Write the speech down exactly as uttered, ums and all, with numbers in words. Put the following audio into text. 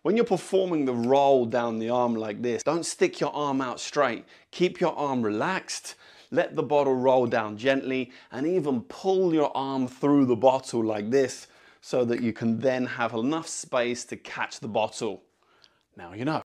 When you're performing the roll down the arm like this, don't stick your arm out straight. Keep your arm relaxed, let the bottle roll down gently, and even pull your arm through the bottle like this so that you can then have enough space to catch the bottle. Now you know.